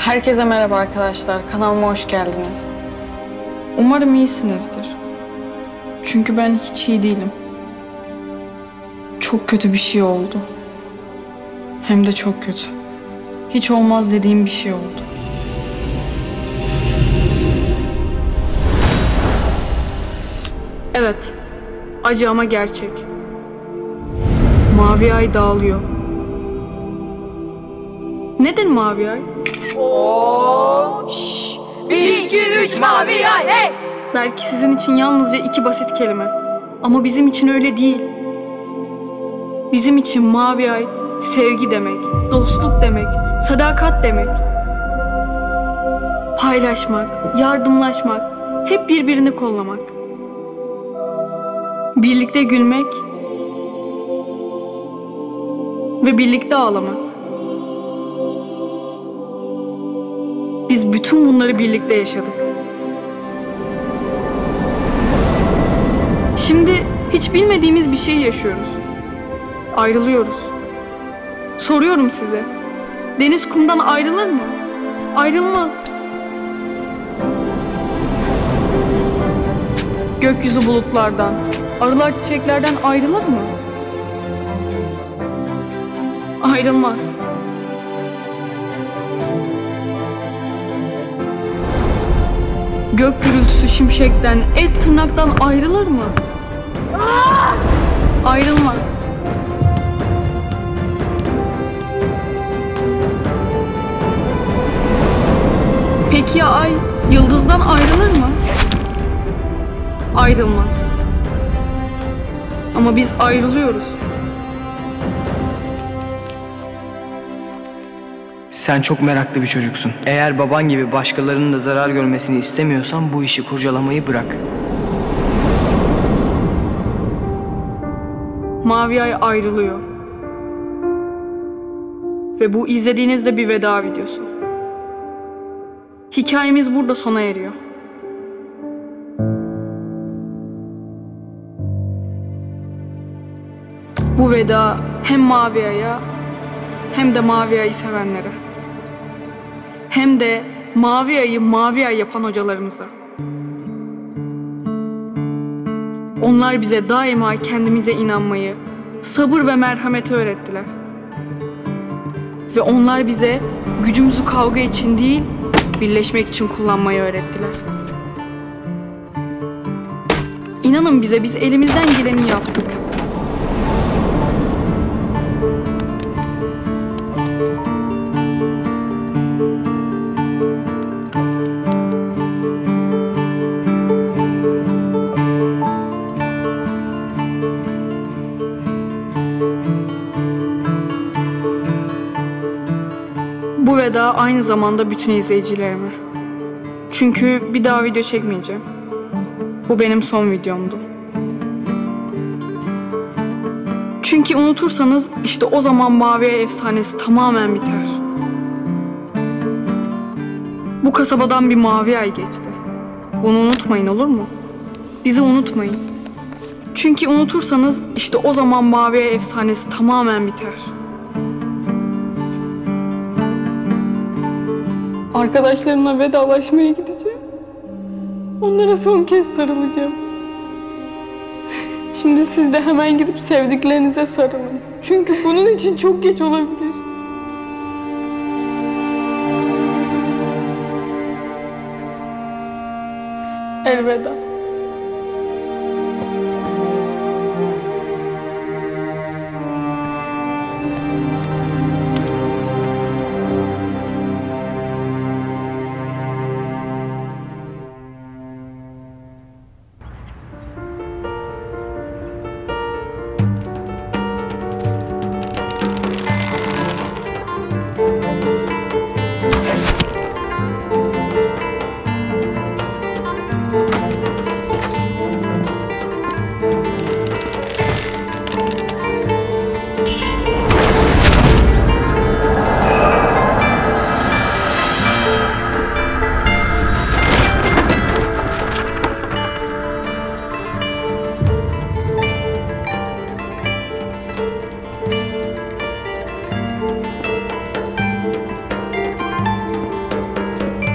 Herkese merhaba arkadaşlar, kanalıma hoş geldiniz. Umarım iyisinizdir. Çünkü ben hiç iyi değilim. Çok kötü bir şey oldu. Hem de çok kötü. Hiç olmaz dediğim bir şey oldu. Evet, acı ama gerçek. Mavi ay dağılıyor. Nedir mavi ay? Şşş! 1, 2, 3 mavi ay hey! Belki sizin için yalnızca 2 basit kelime. Ama bizim için öyle değil. Bizim için mavi ay sevgi demek, dostluk demek, sadakat demek. Paylaşmak, yardımlaşmak, hep birbirini kollamak. Birlikte gülmek ve birlikte ağlamak. Biz bütün bunları birlikte yaşadık. Şimdi hiç bilmediğimiz bir şey yaşıyoruz. Ayrılıyoruz. Soruyorum size. Deniz kumdan ayrılır mı? Ayrılmaz. Gökyüzü bulutlardan, arılar çiçeklerden ayrılır mı? Ayrılmaz. Gök gürültüsü şimşekten, et tırnaktan ayrılır mı? Ayrılmaz. Peki ya ay yıldızdan ayrılır mı? Ayrılmaz. Ama biz ayrılıyoruz. Sen çok meraklı bir çocuksun. Eğer baban gibi başkalarının da zarar görmesini istemiyorsan bu işi kurcalamayı bırak. Mavi ay ayrılıyor. Ve bu izlediğiniz de bir veda videosu. Hikayemiz burada sona eriyor. Bu veda hem Mavi Ay'a hem de Mavi Ay'ı sevenlere. Hem de Mavi Ay'ı Mavi Ay yapan hocalarımıza. Onlar bize daima kendimize inanmayı, sabır ve merhameti öğrettiler. Ve onlar bize gücümüzü kavga için değil, birleşmek için kullanmayı öğrettiler. İnanın bize, biz elimizden geleni yaptık. Bu veda aynı zamanda bütün izleyicilerime. Çünkü bir daha video çekmeyeceğim. Bu benim son videomdu. Çünkü unutursanız işte o zaman Mavi Ay efsanesi tamamen biter. Bu kasabadan bir Mavi Ay geçti. Bunu unutmayın, olur mu? Bizi unutmayın. Çünkü unutursanız işte o zaman Mavi Ay efsanesi tamamen biter. Arkadaşlarımla vedalaşmaya gideceğim. Onlara son kez sarılacağım. Şimdi siz de hemen gidip sevdiklerinize sarılın. Çünkü bunun için çok geç olabilir. Elveda.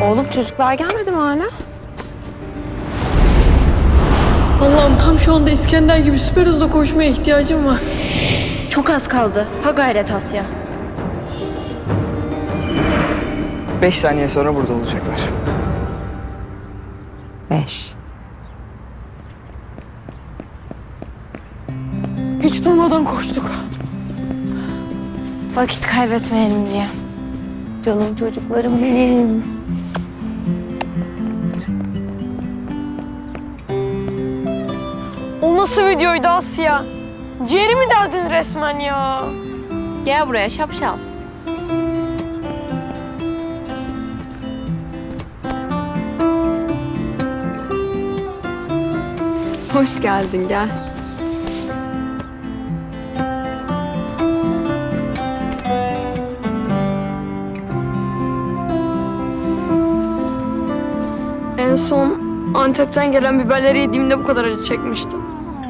Oğlum çocuklar gelmedi mi hala? Allah'ım tam şu anda İskender gibi süper hızla koşmaya ihtiyacım var. Çok az kaldı. Ha gayret Asya. 5 saniye sonra burada olacaklar. 5. Hiç durmadan koştuk. Vakit kaybetmeyelim diye. Canım çocuklarım benim. O nasıl videoydu Asya? Ciğerimi derdin resmen ya. Gel buraya şapşal. Hoş geldin, gel. En son Antep'ten gelen biberleri yediğimde bu kadar acı çekmiştim.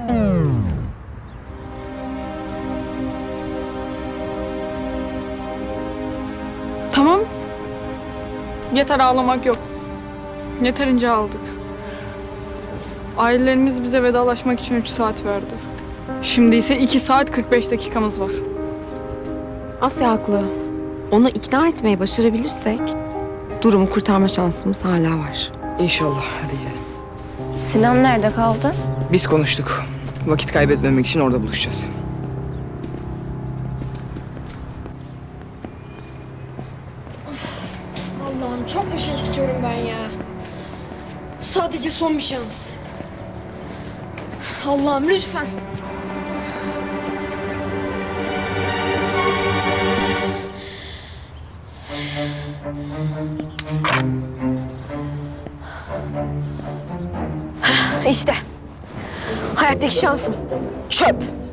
Tamam. Yeter, ağlamak yok. Yeterince aldık. Ailelerimiz bize vedalaşmak için 3 saat verdi. Şimdi ise 2 saat 45 dakikamız var. Asya haklı. Onu ikna etmeyi başarabilirsek durumu kurtarma şansımız hala var. İnşallah. Hadi gidelim. Sinan nerede kaldı? Biz konuştuk. Vakit kaybetmemek için orada buluşacağız. Allah'ım çok bir şey istiyorum ben ya. Sadece son bir şans. Allah'ım lütfen. İşte. Hayattaki şansım. Çöp.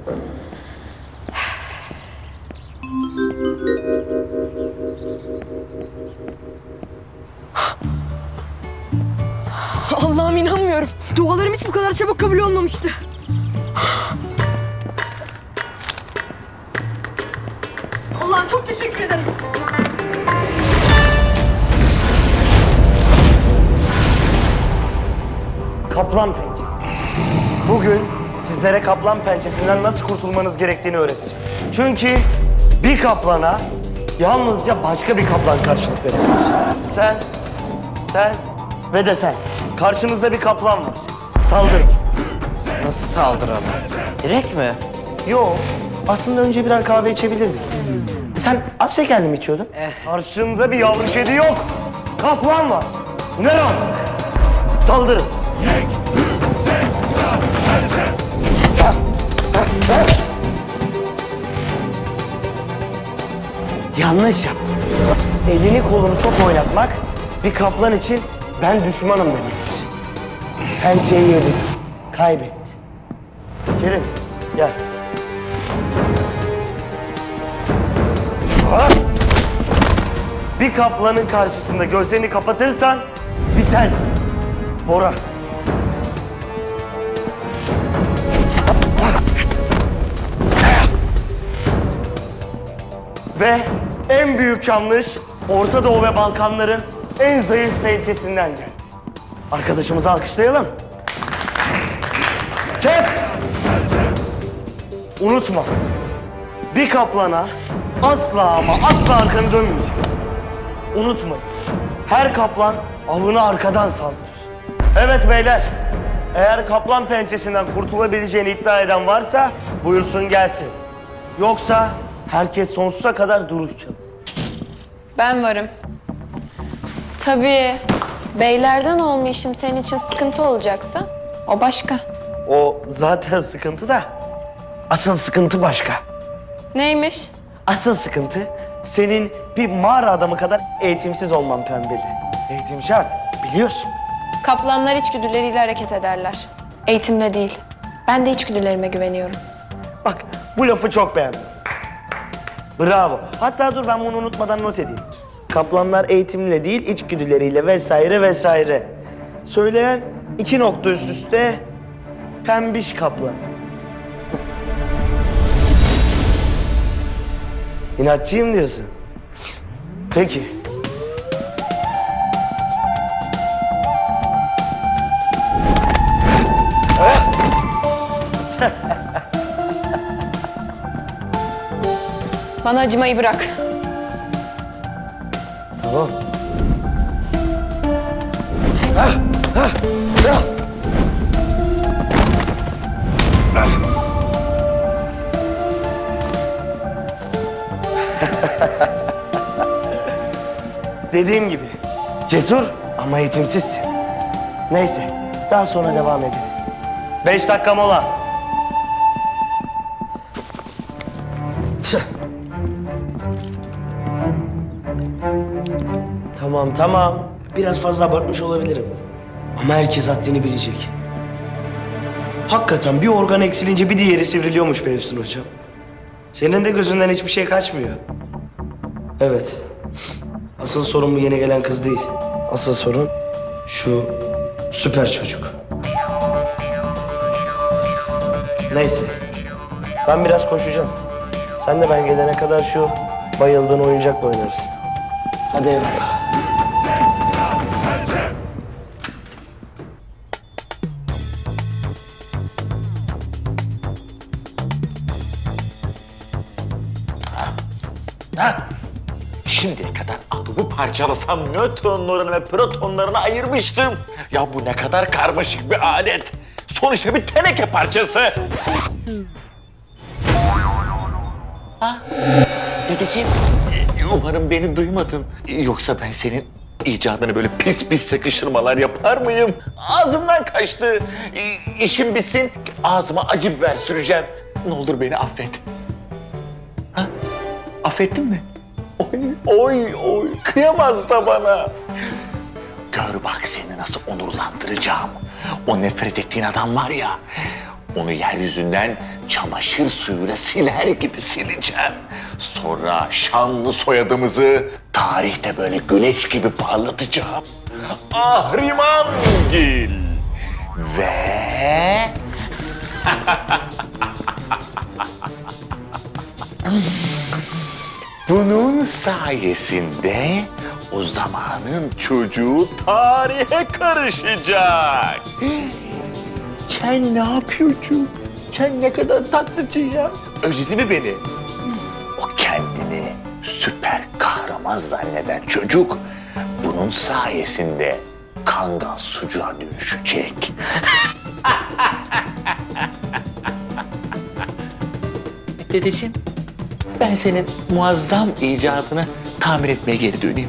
Allah'ım inanmıyorum. Dualarım hiç bu kadar çabuk kabul olmamıştı. Allah'ım çok teşekkür ederim. Kaplan pençesi. Bugün sizlere kaplan pençesinden nasıl kurtulmanız gerektiğini öğreteceğim. Çünkü bir kaplana yalnızca başka bir kaplan karşılık verebilir. Sen ve de sen. Karşınızda bir kaplan var. Saldırın. Nasıl saldıralım? Direkt mi? Yo, aslında önce birer kahve içebilirdik. Sen az şekerli mi içiyordun? Karşında bir yavru kedi yok. Kaplan var. Bu ne rahat? Saldırın. Yanlış yaptın. Elini kolunu çok oynatmak bir kaplan için ben düşmanım demektir. Pençeyi yedi, kaybetti. Kerim, gel. Bir kaplanın karşısında gözlerini kapatırsan bitersin. Bora. Ve en büyük yanlış Orta Doğu ve Balkanların en zayıf pençesinden geldi. Arkadaşımızı alkışlayalım. Kes! Unutma. Bir kaplana asla ama asla arkanı dönmeyeceksin. Unutmayın. Her kaplan avını arkadan saldırır. Evet beyler. Eğer kaplan pençesinden kurtulabileceğini iddia eden varsa buyursun gelsin. Yoksa herkes sonsuza kadar duruş çalışsın. Ben varım. Tabii beylerden olmayışım senin için sıkıntı olacaksa o başka. O zaten sıkıntı da asıl sıkıntı başka. Neymiş? Asıl sıkıntı senin bir mağara adamı kadar eğitimsiz olman Pembeli. Eğitim şart biliyorsun. Kaplanlar içgüdüleriyle hareket ederler. Eğitimle değil. Ben de içgüdülerime güveniyorum. Bak bu lafı çok beğendim. Bravo. Hatta dur ben bunu unutmadan not edeyim. Kaplanlar eğitimle değil içgüdüleriyle vesaire vesaire. Söyleyen 2 nokta üst üste pembiş kaplan. İnatçıyım diyorsun. Peki. Bana acımayı bırak. Tamam. Dediğim gibi cesur ama eğitimsizsin. Neyse daha sonra devam ederiz. 5 dakika mola. Tamam. Biraz fazla abartmış olabilirim. Ama herkes haddini bilecek. Hakikaten bir organ eksilince bir diğeri sivriliyormuş be Efsun hocam. Senin de gözünden hiçbir şey kaçmıyor. Evet. Asıl sorun bu yeni gelen kız değil. Asıl sorun şu süper çocuk. Neyse. Ben biraz koşacağım. Sen de ben gelene kadar şu bayıldığın oyuncakla oynarız. Hadi eyvallah. Şimdiye kadar atomu parçalasam nötronlarını ve protonlarını ayırmıştım. Ya bu ne kadar karmaşık bir alet. Sonuçta bir teneke parçası. Ha? Dedeciğim, umarım beni duymadın. Yoksa ben senin icadını böyle pis pis sıkıştırmalar yapar mıyım? Ağzımdan kaçtı. İşim bitsin, ağzıma acı biber süreceğim. Ne olur beni affet. Ha? Affettin mi? Oy, kıyamaz da bana. Gör bak seni nasıl onurlandıracağım. O nefret ettiğin adam var ya, onu yeryüzünden çamaşır suyuyla siler gibi sileceğim. Sonra şanlı soyadımızı tarihte böyle güneş gibi parlatacağım. Ahrimangil. Ve... Bunun sayesinde o zamanın çocuğu tarihe karışacak. Sen ne yapıyorsun? Sen ne kadar tatlıcın ya. Özledin mi beni? O kendini süper kahraman zanneden çocuk bunun sayesinde kangal sucuğa dönüşecek. Dedeciğim, ben senin muazzam icadını tamir etmeye geri döneyim.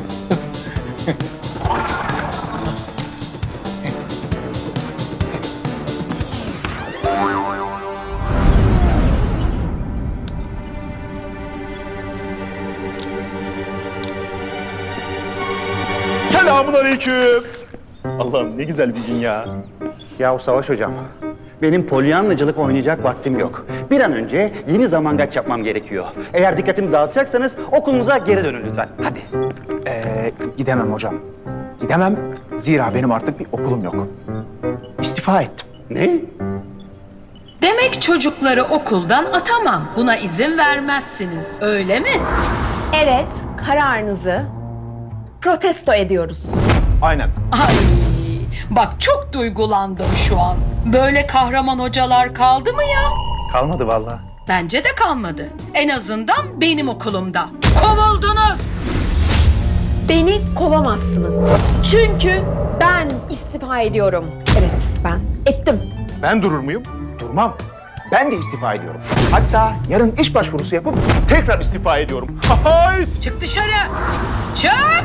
Selamünaleyküm. Allah'ım ne güzel bir gün ya. Yahu Savaş Hocam, benim polyanlıcılık oynayacak vaktim yok. Bir an önce yeni zamangaç yapmam gerekiyor. Eğer dikkatimi dağıtacaksanız okulunuza geri dönün lütfen. Hadi. Gidemem hocam. Gidemem. Zira benim artık bir okulum yok. İstifa ettim. Ne? Demek çocukları okuldan atamam. Buna izin vermezsiniz, öyle mi? Evet, kararınızı protesto ediyoruz. Aynen. Ay, bak çok duygulandım şu an. Böyle kahraman hocalar kaldı mı ya? Kalmadı vallahi. Bence de kalmadı. En azından benim okulumda. Kovuldunuz. Beni kovamazsınız. Çünkü ben istifa ediyorum. Evet, ben ettim. Ben durur muyum? Durmam. Ben de istifa ediyorum. Hatta yarın iş başvurusu yapıp tekrar istifa ediyorum. Hayt! Çık dışarı. Çık.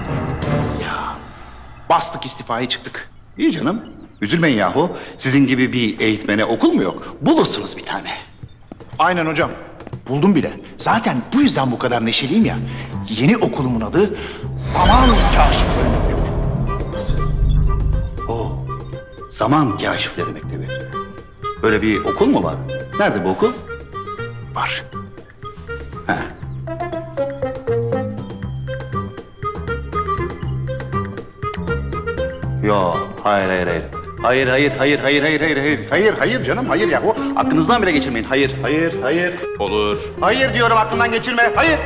Bastık istifayı çıktık. İyi canım. Üzülmeyin yahu. Sizin gibi bir eğitmene okul mu yok? Bulursunuz bir tane. Aynen hocam. Buldum bile. Zaten bu yüzden bu kadar neşeliyim ya. Yeni okulumun adı Zaman Kaşifleri Mektebi. Nasıl? Oo, Zaman Kaşifleri Mektebi. Böyle bir okul mu var? Nerede bu okul? Var. He. Yo, hayır. Hayır canım, hayır yahu. Aklınızdan bile geçirmeyin. Hayır. Olur. Hayır diyorum, aklından geçirme. Hayır.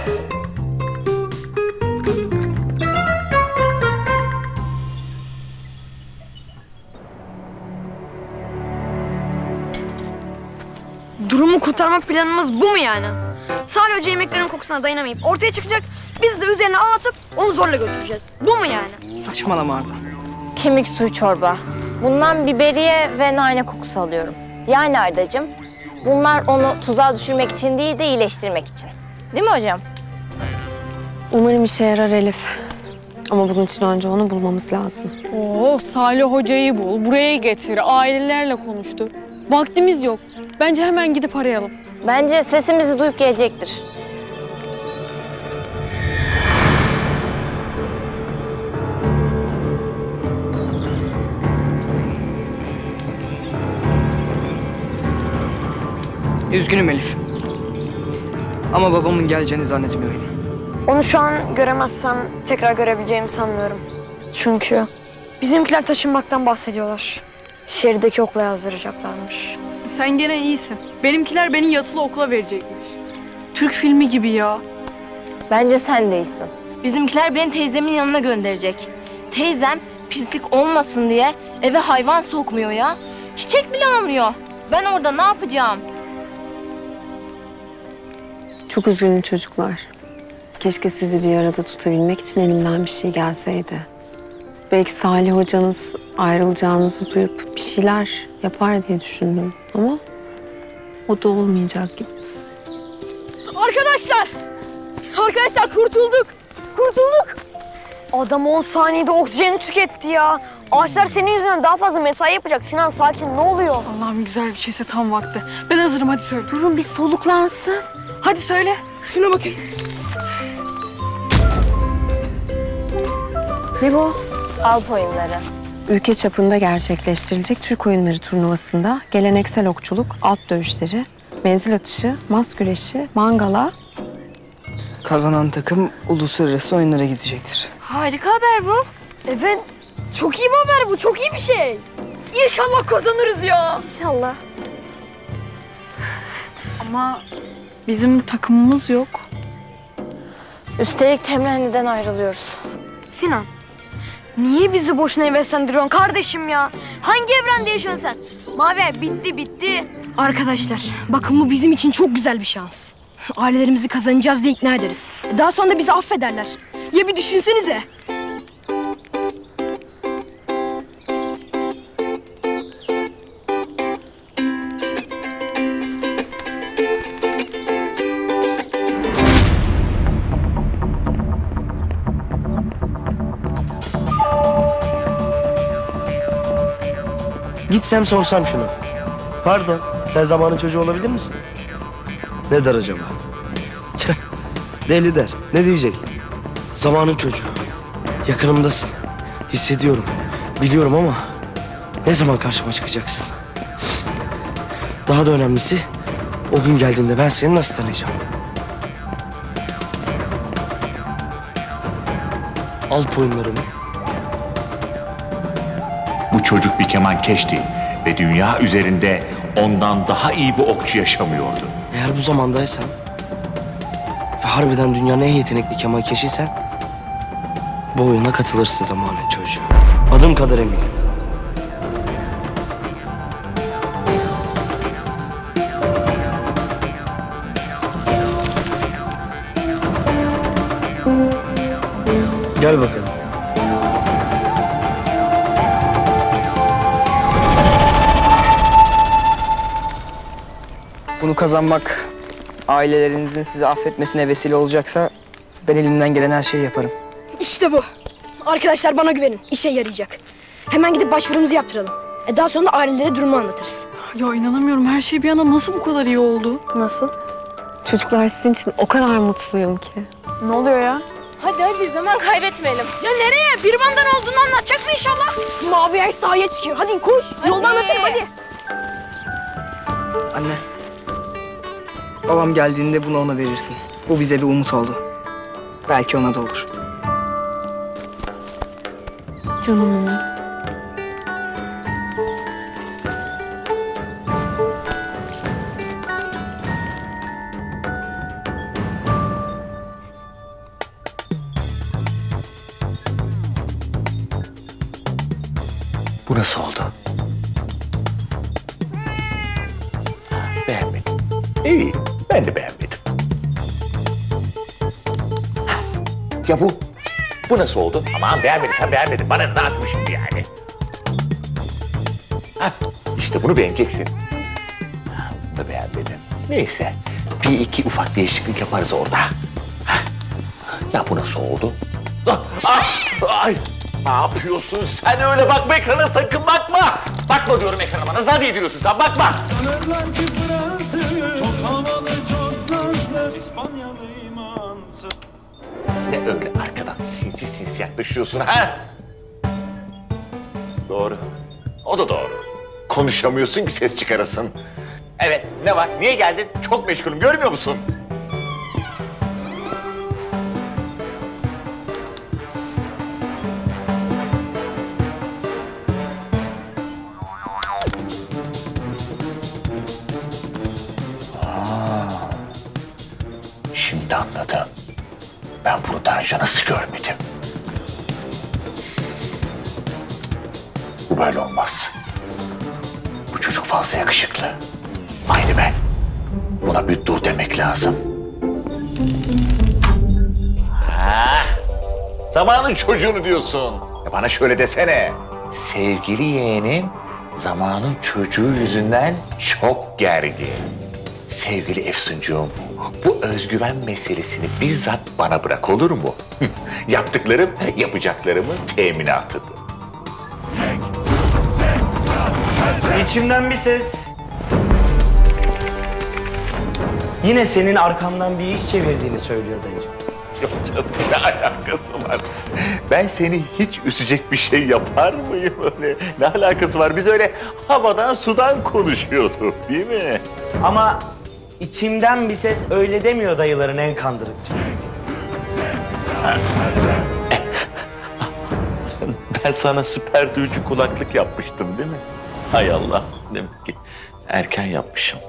Durumu kurtarma planımız bu mu yani? Salih Hoca yemeklerin kokusuna dayanamayıp ortaya çıkacak. Biz de üzerine ağ atıp onu zorla götüreceğiz. Bu mu yani? Saçmalama Arda. Kemik suyu çorba. Bundan biberiye ve nane kokusu alıyorum. Yani Ardacığım, bunlar onu tuzağa düşürmek için değil de iyileştirmek için. Değil mi hocam? Umarım işe yarar Elif. Ama bunun için önce onu bulmamız lazım. Oo, Salih Hoca'yı bul, buraya getir, ailelerle konuştu. Vaktimiz yok. Bence hemen gidip arayalım. Bence sesimizi duyup gelecektir. Üzgünüm Elif. Ama babamın geleceğini zannetmiyorum. Onu şu an göremezsem tekrar görebileceğimi sanmıyorum. Çünkü bizimkiler taşınmaktan bahsediyorlar. Şehirdeki okula yazdıracaklarmış. Sen gene iyisin. Benimkiler beni yatılı okula verecekmiş. Türk filmi gibi ya. Bence sen de iyisin. Bizimkiler beni teyzemin yanına gönderecek. Teyzem pislik olmasın diye eve hayvan sokmuyor ya. Çiçek bile almıyor. Ben orada ne yapacağım? Çok üzgünüm çocuklar. Keşke sizi bir arada tutabilmek için elimden bir şey gelseydi. Belki Salih hocanız ayrılacağınızı duyup bir şeyler yapar diye düşündüm. Ama o da olmayacak gibi. Arkadaşlar! Arkadaşlar kurtulduk! Kurtulduk! Adam 10 saniyede oksijeni tüketti ya. Ağaçlar senin yüzünden daha fazla mesai yapacak. Sinan sakin, ne oluyor? Allah'ım güzel bir şeyse tam vakti. Ben hazırım, hadi söyle. Durun bir soluklansın. Hadi söyle. Şuna bakın. Ne bu? Alp oyunları. Ülke çapında gerçekleştirilecek Türk oyunları turnuvasında geleneksel okçuluk, at dövüşleri, menzil atışı, mas güreşi, mangala. Kazanan takım uluslararası oyunlara gidecektir. Harika haber bu. Evet. Çok iyi bir haber bu. Çok iyi bir şey. İnşallah kazanırız ya. İnşallah. Ama bizim takımımız yok. Üstelik temrenliden ayrılıyoruz. Sinan, niye bizi boşuna heveslendiriyorsun kardeşim ya? Hangi evrende yaşıyorsun sen? Mavi ay bitti. Arkadaşlar, bakın bu bizim için çok güzel bir şans. Ailelerimizi kazanacağız diye ikna ederiz. Daha sonra da bizi affederler. Ya bir düşünsenize. Gitsem sorsam şunu. Pardon, sen zamanın çocuğu olabilir misin? Ne der acaba? Tüh, deli der. Ne diyecek? Zamanın çocuğu. Yakınımdasın. Hissediyorum. Biliyorum ama ne zaman karşıma çıkacaksın? Daha da önemlisi o gün geldiğinde ben seni nasıl tanıyacağım? Alp oyunları mı? Bu çocuk bir kemankeşti ve dünya üzerinde ondan daha iyi bir okçu yaşamıyordu. Eğer bu zamandaysan ve harbiden dünyanın en yetenekli kemankeşiysen bu oyuna katılırsın zamanın çocuğu. Adım kadar eminim. Gel bakalım. Bunu kazanmak ailelerinizin sizi affetmesine vesile olacaksa ben elimden gelen her şeyi yaparım. İşte bu. Arkadaşlar bana güvenin. İşe yarayacak. Hemen gidip başvurumuzu yaptıralım. Daha sonra ailelere durumu anlatırız. Ya inanamıyorum, her şey bir anda nasıl bu kadar iyi oldu? Nasıl? Çocuklar sizin için o kadar mutluyum ki. Ne oluyor ya? Hadi zaman kaybetmeyelim. Ya nereye? Bir bandan olduğunu anlatacak mı inşallah? Mavi ay sahaya çıkıyor. Hadi koş. Yolda anlatırım hadi. Anne. Babam geldiğinde bunu ona verirsin. Bu bize bir umut oldu. Belki ona da olur. Canım. Bu nasıl oldu? Beğenmedim. İyi, ben de beğenmedim. Ya bu nasıl oldu? Aman beğenmediysen beğenmedin. Bana ne yapayım şimdi yani? Ha, işte bunu beğeneceksin. Ha, bunu da beğenmedim. Neyse, bir iki ufak değişiklik yaparız orada. Ha, ya bu nasıl oldu? Ay! Ne yapıyorsun sen öyle? Bakma ekrana, sakın bakma! Bakma diyorum ekrana bana. Nasıl ediyorsun sen? Bakma! Sanırlar ki Fransız çok havalı, çok nazlı, İspanyalı imansız. Ne öyle arkadan sinsi sinsi yaklaşıyorsun ha? Doğru. O da doğru. Konuşamıyorsun ki ses çıkarasın. Evet, ne var? Niye geldin? Çok meşgulüm, görmüyor musun? Şimdi anladım. Ben bunu daha önce nasıl görmedim? Bu böyle olmaz. Bu çocuk fazla yakışıklı. Aynı ben. Buna bir dur demek lazım. Ha, zamanın çocuğunu diyorsun. Bana şöyle desene. Sevgili yeğenim zamanın çocuğu yüzünden çok gergin. Sevgili Efsuncuğum, bu özgüven meselesini bizzat bana bırak, olur mu? Yaptıklarım, yapacaklarımın teminatıdır. İçimden bir ses. Yine senin arkamdan bir iş çevirdiğini söylüyor dayıcığım. Yok canım, ne alakası var? Ben seni hiç üzecek bir şey yapar mıyım öyle? Ne alakası var? Biz öyle havadan sudan konuşuyorduk, değil mi? Ama içimden bir ses öyle demiyor dayıların en kandırıkçısı. Ben sana süper duyucu kulaklık yapmıştım, değil mi? Hay Allah, demek ki erken yapmışım.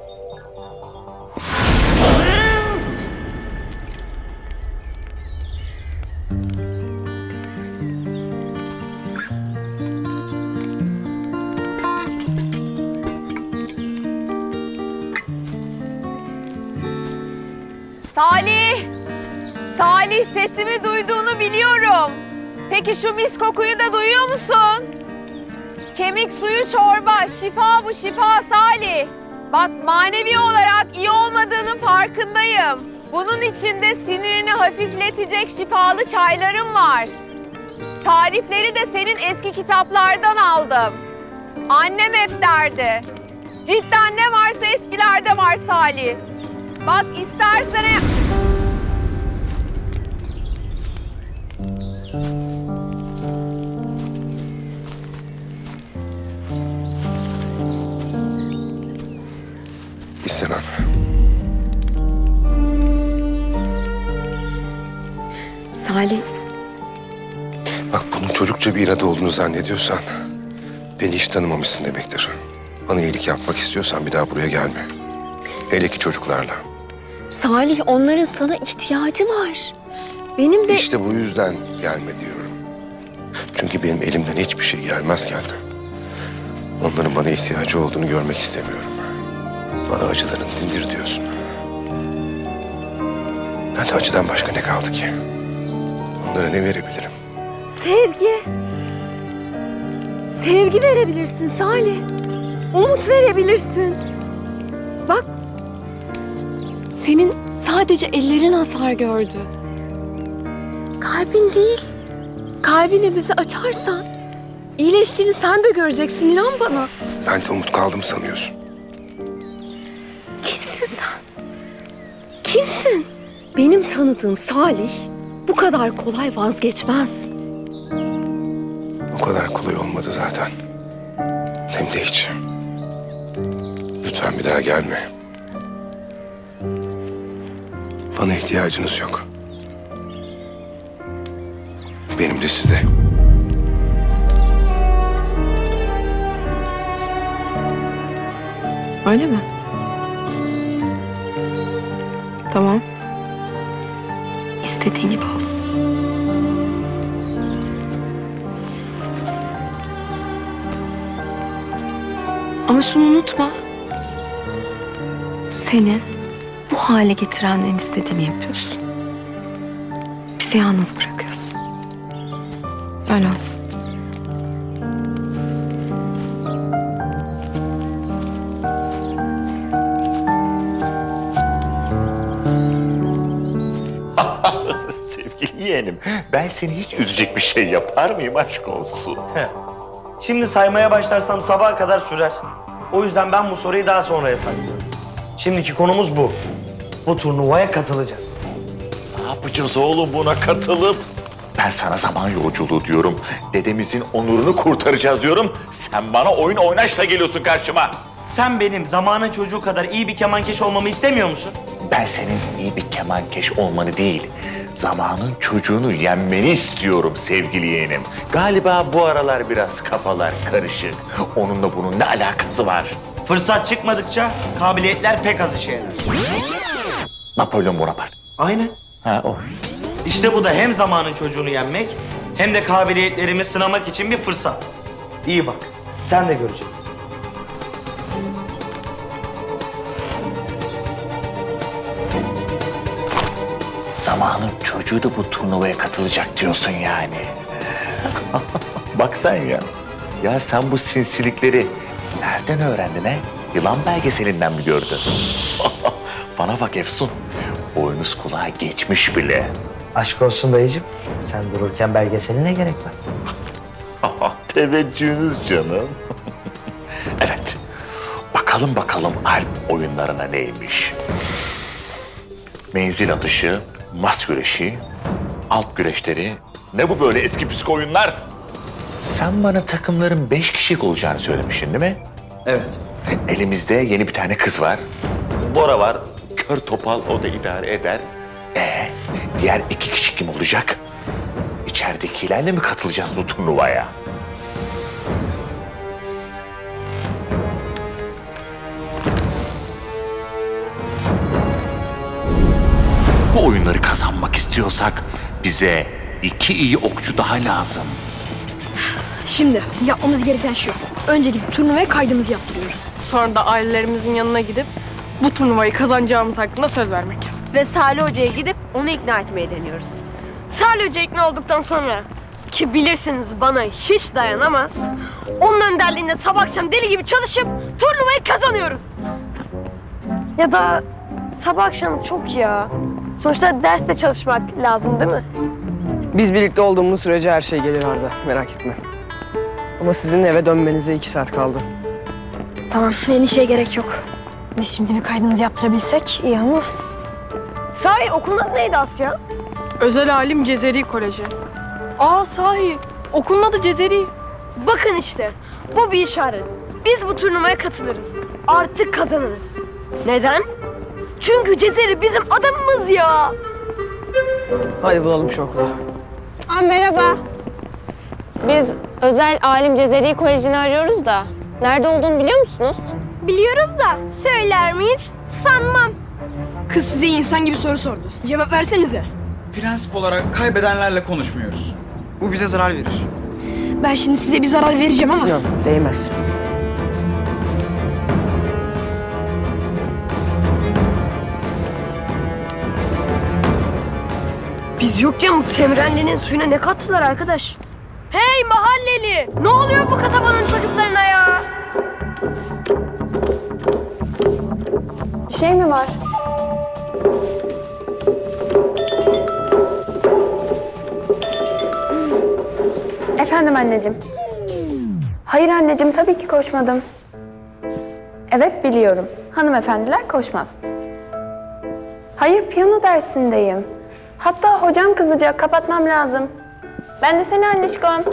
Salih! Salih, sesimi duyduğunu biliyorum. Peki şu mis kokuyu da duyuyor musun? Kemik suyu çorba, şifa bu, şifa Salih. Bak, manevi olarak iyi olmadığının farkındayım. Bunun içinde sinirini hafifletecek şifalı çaylarım var. Tarifleri de senin eski kitaplardan aldım. Annem hep derdi. Cidden ne varsa eskilerde var Salih. Bak istersen... İstemem. Salih, Bak bunun çocukça bir inadı olduğunu zannediyorsan beni hiç tanımamışsın demektir. Bana iyilik yapmak istiyorsan bir daha buraya gelme. Hele ki çocuklarla. Salih, onların sana ihtiyacı var. Benim de... İşte bu yüzden gelme diyorum. Çünkü benim elimden hiçbir şey gelmezken onların bana ihtiyacı olduğunu görmek istemiyorum. Bana acıların dindir diyorsun. Ben de acıdan başka ne kaldı ki? Onlara ne verebilirim? Sevgi. Sevgi verebilirsin Salih. Umut verebilirsin. Bak, senin sadece ellerin hasar gördü. Kalbin değil. Kalbini bize açarsan iyileştiğini sen de göreceksin, inan bana. Ben de umut kaldım sanıyorsun. Kimsin sen? Kimsin? Benim tanıdığım Salih bu kadar kolay vazgeçmez. O kadar kolay olmadı zaten. Hem de hiç. Lütfen bir daha gelme. Bana ihtiyacınız yok. Benim de size. Öyle mi? Tamam. İstediğin gibi olsun. Ama şunu unutma. Seni bu hale getirenlerin istediğini yapıyorsun. Bizi yalnız bırakıyorsun. Öyle olsun. Sevgili yeğenim, ben seni hiç üzecek bir şey yapar mıyım aşk olsun? Şimdi saymaya başlarsam sabaha kadar sürer. O yüzden ben bu soruyu daha sonraya saklıyorum. Şimdiki konumuz bu. Bu turnuvaya katılacağız. Ne yapacağız oğlum buna katılıp? Ben sana zaman yolculuğu diyorum. Dedemizin onurunu kurtaracağız diyorum. Sen bana oyun oynaşla geliyorsun karşıma. Sen benim zamanın çocuğu kadar iyi bir kemankeş olmamı istemiyor musun? Ben senin iyi bir kemankeş olmanı değil, zamanın çocuğunu yenmeni istiyorum sevgili yeğenim. Galiba bu aralar biraz kafalar karışık. Onunla bunun ne alakası var? Fırsat çıkmadıkça kabiliyetler pek az işe yarar. Napolyon Bonaparte. Aynen. Ha o. İşte bu da hem zamanın çocuğunu yenmek hem de kabiliyetlerimi sınamak için bir fırsat. İyi bak, sen de göreceksin. Zamanın çocuğu da bu turnuvaya katılacak diyorsun yani. Bak sen ya. Ya sen bu sinsilikleri nereden öğrendin he? Yılan belgeselinden mi gördün? Bana bak Efsun. Boynuz kulağa geçmiş bile. Aşk olsun dayıcığım. Sen dururken belgeseline gerek var. Teveccühünüz canım. Evet. Bakalım Alp oyunlarına neymiş? Menzil atışı, mas güreşi, alt güreşleri. Ne bu böyle eski püskü oyunlar? Sen bana takımların 5 kişilik olacağını söylemiştin değil mi? Evet. Elimizde yeni bir tane kız var. Bora var. Kör topal o da idare eder. Diğer 2 kişi kim olacak? İçeridekilerle mi katılacağız bu turnuvaya? Bu oyunları kazanmak istiyorsak bize 2 iyi okçu daha lazım. Şimdi yapmamız gereken şu. Önce gidip turnuvaya kaydımızı yaptırıyoruz. Sonra da ailelerimizin yanına gidip bu turnuvayı kazanacağımız hakkında söz vermek. Ve Salih Hoca'ya gidip onu ikna etmeye deniyoruz. Salih Hoca ikna olduktan sonra ki bilirsiniz bana hiç dayanamaz. Onun önderliğinde sabah akşam deli gibi çalışıp turnuvayı kazanıyoruz. Ya da sabah akşam çok ya. Sonuçta derste çalışmak lazım değil mi? Biz birlikte olduğumuz sürece her şey gelir Arda, merak etme. Ama sizin eve dönmenize 2 saat kaldı. Tamam, endişeye gerek yok. Biz şimdi bir kaydımızı yaptırabilsek iyi ama... Sahi okulun adı neydi Asya? Özel Alim Cezeri Koleji. Aa sahi, okulun adı Cezeri. Bakın işte, bu bir işaret. Biz bu turnuvaya katılırız. Artık kazanırız. Neden? Çünkü Cezeri bizim adamımız ya. Hadi bulalım şu okulu. Aa, merhaba. Biz Özel Alim Cezeri Koleji'ni arıyoruz da nerede olduğunu biliyor musunuz? Biliyoruz da söyler miyiz? Sanmam. Kız size insan gibi soru sordu. Cevap versenize. Prensip olarak kaybedenlerle konuşmuyoruz. Bu bize zarar verir. Ben şimdi size bir zarar vereceğim ama... Sinan, değmez. Biz yokken bu Temrenli'nin suyuna ne kattılar arkadaş? Hey mahalleli! Ne oluyor bu kasabanın çocuklarına ya? Bir şey mi var? Efendim anneciğim. Hayır anneciğim, tabii ki koşmadım. Evet biliyorum. Hanımefendiler koşmaz. Hayır, piyano dersindeyim. Hatta hocam kızacak, kapatmam lazım. Ben de seni anneşkom.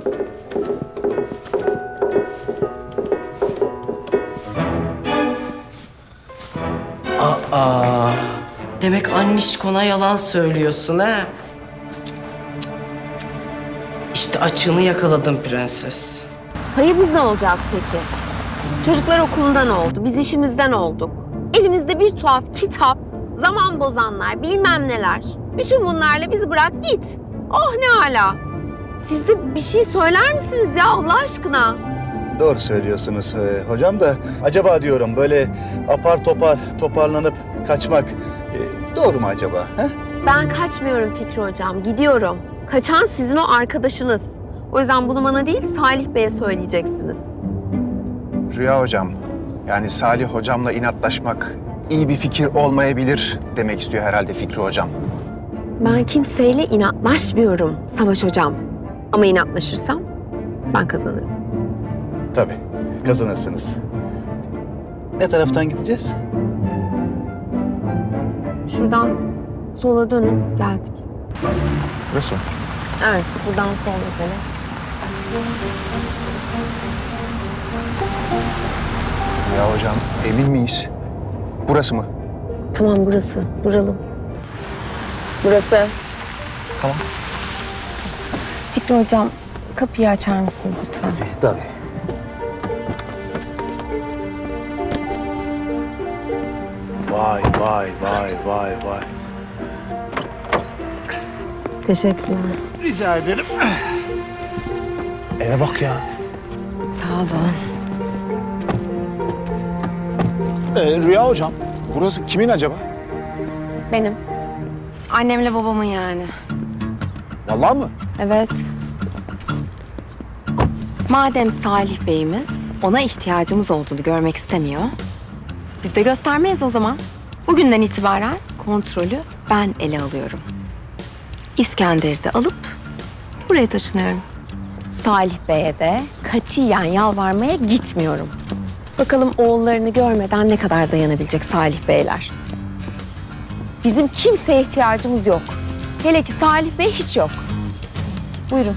Aa, demek annişkona yalan söylüyorsun ha? İşte açığını yakaladım prenses. Hayır, biz ne olacağız peki? Çocuklar okulundan oldu, biz işimizden olduk. Elimizde bir tuhaf kitap, zaman bozanlar, bilmem neler. Bütün bunlarla bizi bırak git. Oh ne hala. Siz de bir şey söyler misiniz ya Allah aşkına? Doğru söylüyorsunuz hocam da acaba diyorum böyle apar topar toparlanıp kaçmak doğru mu acaba? He? Ben kaçmıyorum Fikri Hocam, gidiyorum. Kaçan sizin o arkadaşınız. O yüzden bunu bana değil Salih Bey'e söyleyeceksiniz. Rüya hocam, yani Salih hocamla inatlaşmak iyi bir fikir olmayabilir demek istiyor herhalde Fikri hocam. Ben kimseyle inatlaşmıyorum Savaş Hocam. Ama inatlaşırsam ben kazanırım. Tabii, kazanırsınız. Ne taraftan gideceğiz? Şuradan sola dönün, geldik. Burası. Evet, buradan sola dönelim. Rüya hocam, emin miyiz? Burası mı? Tamam, burası. Duralım. Burası. Tamam. Fikri Hocam, kapıyı açar mısınız lütfen? Tabii. Vay vay vay vay vay. Teşekkürler. Rica ederim. Eve bak ya. Sağ olun. Rüya hocam, burası kimin acaba? Benim. Annemle babamın yani. Vallahi mı? Evet. Madem Salih Bey'imiz ona ihtiyacımız olduğunu görmek istemiyor, biz de göstermeyiz o zaman. Bugünden itibaren kontrolü ben ele alıyorum. İskender'i de alıp buraya taşınıyorum. Salih Bey'e de katiyen yalvarmaya gitmiyorum. Bakalım oğullarını görmeden ne kadar dayanabilecek Salih Beyler. Bizim kimseye ihtiyacımız yok. Hele ki Salih Bey hiç yok. Buyurun.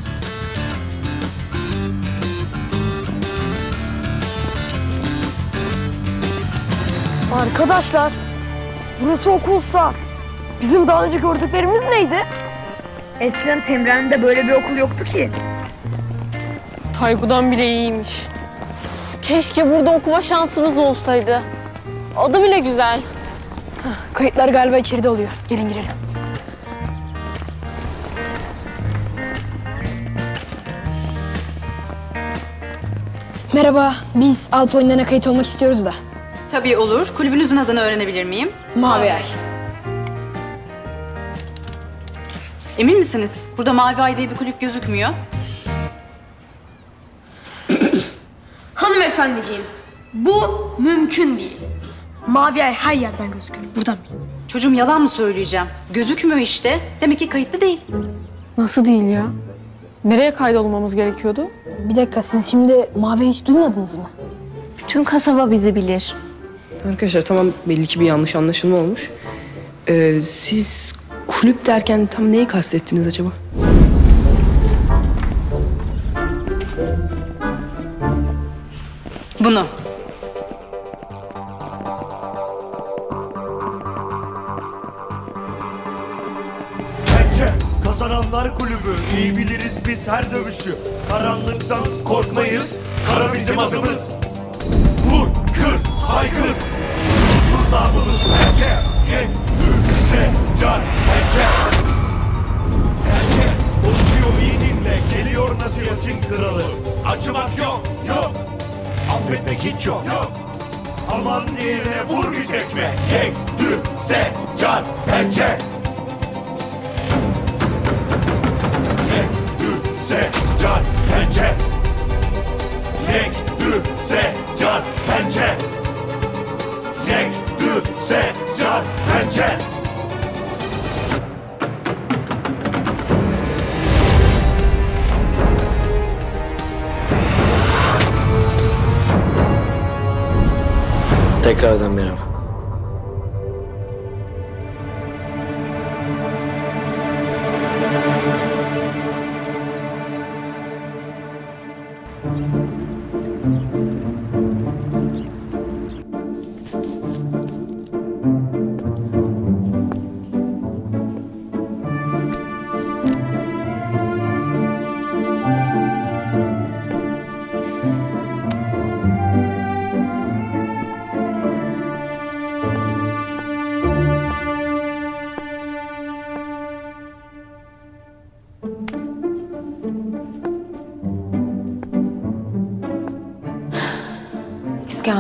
Arkadaşlar, burası okulsa bizim daha önce gördüklerimiz neydi? Eskiden Temren'de böyle bir okul yoktu ki. Taygu'dan bile iyiymiş. Keşke burada okuma şansımız olsaydı. Adı bile güzel. Kayıtlar galiba içeride oluyor. Gelin girelim. Merhaba, biz Alp oyunlarına kayıt olmak istiyoruz da. Tabii olur. Kulübünüzün adını öğrenebilir miyim? Mavi Ay. Emin misiniz? Burada Mavi Ay diye bir kulüp gözükmüyor. Hanımefendiciğim, bu mümkün değil. Mavi Ay her yerden gözüküyor. Buradan bil. Çocuğum yalan mı söyleyeceğim? Gözükmüyor işte. Demek ki kayıtlı değil. Nasıl değil ya? Nereye kaydolmamız gerekiyordu? Bir dakika, siz şimdi Mavi Ay'ı hiç duymadınız mı? Bütün kasaba bizi bilir. Arkadaşlar tamam belli ki bir yanlış anlaşılma olmuş. Siz kulüp derken tam neyi kastettiniz acaba? Bunu. Bence kazananlar kulübü. İyi biliriz biz her dövüşü. Karanlıktan korkmayız. Kara bizim adımız. Vur, kır, haykır. Susun namımız bence. Yek, ülse, can, bence. Bence konuşuyor iyi dinle. Geliyor nasihatin kralı. Acımak yok, yok. Affetmek hiç yok, yok. Aman diyene vur bir tekme. Yek, ülse, can, bence. Se can pençe. Yek dü se can pençe. Yek dü se can pençe. Tekrardan merhaba.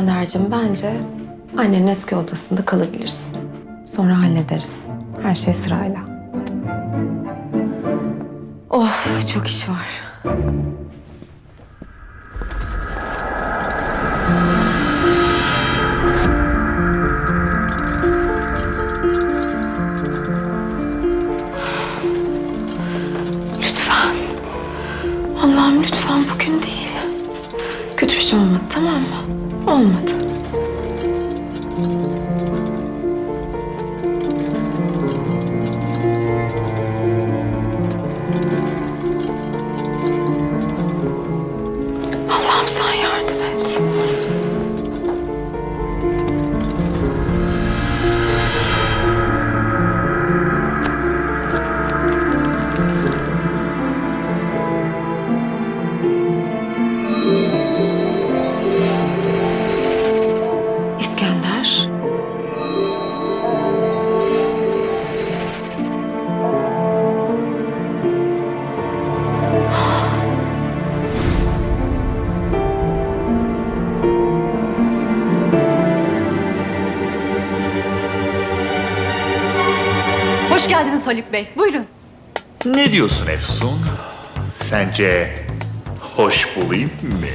İskender'cim bence annenin eski odasında kalabilirsin. Sonra hallederiz. Her şey sırayla. Of, çok iş var. Lütfen. Allah'ım lütfen bugün değil. Kötü bir şey olmadı, tamam mı? Olmadı. Allah'ım sen yardım et. İskender. Hoş geldiniz Haluk Bey. Buyurun. Ne diyorsun Efsun? Sence hoş bulayım mı?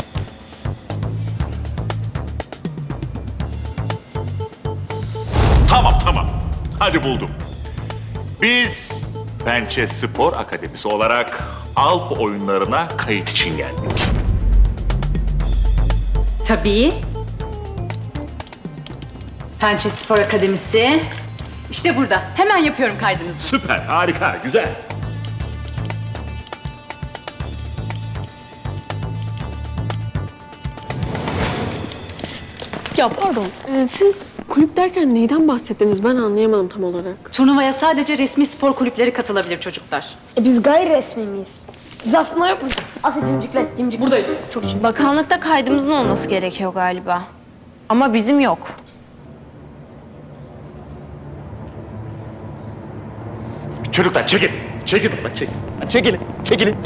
Tamam. Hadi buldum. Biz Pençe Spor Akademisi olarak Alp oyunlarına kayıt için geldik. Tabii. Pençe Spor Akademisi. İşte burada. Hemen yapıyorum kaydınızı. Süper, harika, güzel. Ya pardon, siz kulüp derken neyden bahsettiniz? Ben anlayamadım tam olarak. Turnuvaya sadece resmi spor kulüpleri katılabilir çocuklar. Biz gayri resmi miyiz? Biz aslında yok muyuz? Asıl cimcikler, cimcik. Buradayız. Çok iyi. Bakanlıkta kaydımızın olması gerekiyor galiba. Ama bizim yok. Çocuklar çekil. Çekilin. Çekilin.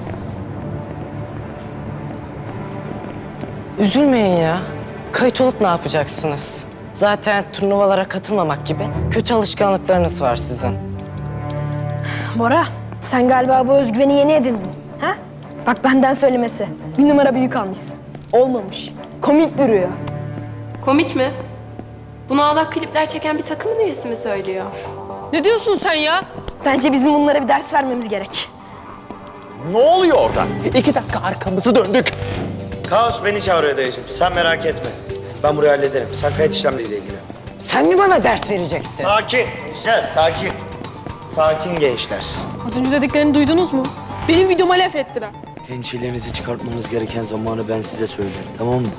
Üzülmeyin ya. Kayıt olup ne yapacaksınız? Zaten turnuvalara katılmamak gibi kötü alışkanlıklarınız var sizin. Bora, sen galiba bu özgüveni yeni edindin. Ha? Bak benden söylemesi. Bir numara büyük almışsın. Olmamış. Komik duruyor. Komik mi? Bunu ağlak klipler çeken bir takımın üyesi mi söylüyor? Ne diyorsun sen ya? Bence bizim bunlara bir ders vermemiz gerek. Ne oluyor orada? 2 dakika arkamızı döndük. Kaos beni çağırıyor dayıcığım. Sen merak etme. Ben burayı hallederim. Sen kayıt işlemleriyle ilgilen. Sen mi bana ders vereceksin? Sakin gençler, sakin. Sakin gençler. Az önce dediklerini duydunuz mu? Benim videoma laf ettiler. Pençelerinizi çıkartmanız gereken zamanı ben size söylerim. Tamam mı?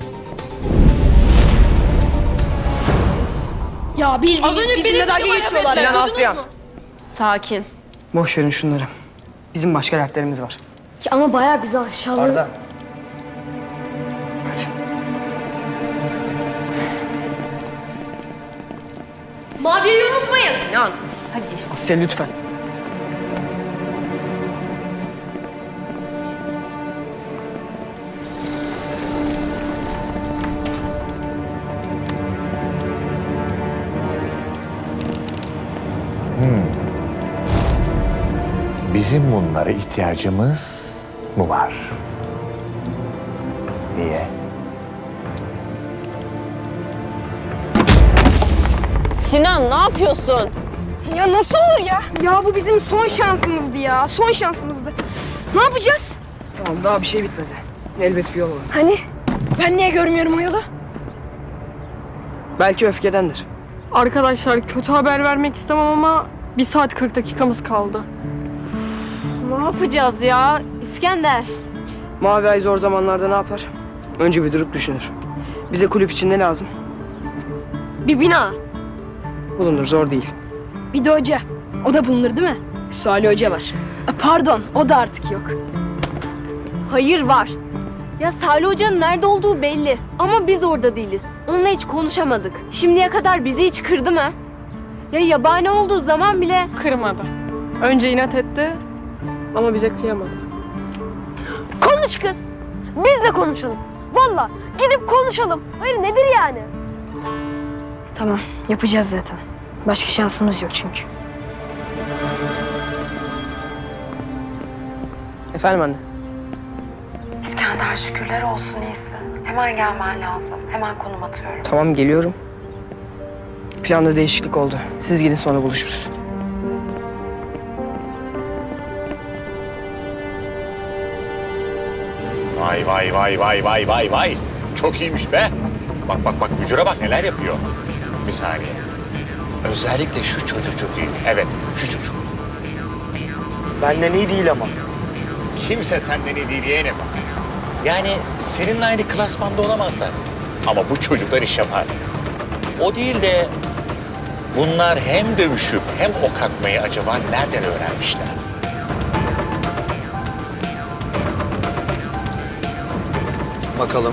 Ya bildiğiniz bizimle dalga geçiyorlar. Sinan, Asya. Sakin. Boş verin şunları. Bizim başka dertlerimiz var. Ya ama bayağı bizi aşağılıyor. Arda. Maviyeyi unutmayın. Sinan. Hadi. Asya lütfen. Bizim bunlara ihtiyacımız mı var? Niye? Sinan ne yapıyorsun? Ya nasıl olur ya? Ya bu bizim son şansımızdı ya. Son şansımızdı. Ne yapacağız? Tamam, daha bir şey bitmedi. Elbet bir yol var. Hani? Ben niye görmüyorum o yolu? Belki öfkedendir. Arkadaşlar kötü haber vermek istemem ama 1 saat 40 dakikamız kaldı. Ne yapacağız ya? İskender. Mavi Ay zor zamanlarda ne yapar? Önce bir durup düşünür. Bize kulüp için ne lazım? Bir bina. Bulunur, zor değil. Bir de hoca. O da bulunur değil mi? Salih Hoca var. Pardon, o da artık yok. Hayır var. Ya Salih Hoca'nın nerede olduğu belli. Ama biz orada değiliz. Onunla hiç konuşamadık. Şimdiye kadar bizi hiç kırdı mı? Ya yabani olduğu zaman bile... Kırmadı. Önce inat etti ama bize kıyamadı. Konuş kız. Biz de konuşalım. Vallahi gidip konuşalım. Hayır nedir yani? Tamam yapacağız zaten. Başka şansımız yok çünkü. Efendim anne? İskender şükürler olsun iyisi. Hemen gelmen lazım. Hemen konum atıyorum. Tamam geliyorum. Planda değişiklik oldu. Siz gidin sonra buluşuruz. Vay vay vay vay vay vay vay. Çok iyiymiş be. Bak bak bak Bücür'e bak neler yapıyor. Bir saniye. Özellikle şu çocuk çok iyi. Evet şu çocuk. Benden iyi değil ama. Kimse senden iyi değil yeğenim. Yani seninle aynı klasmanda olamazlar. Ama bu çocuklar iş yapar. O değil de bunlar hem dövüşüp hem ok atmayı acaba nereden öğrenmişler? Bakalım.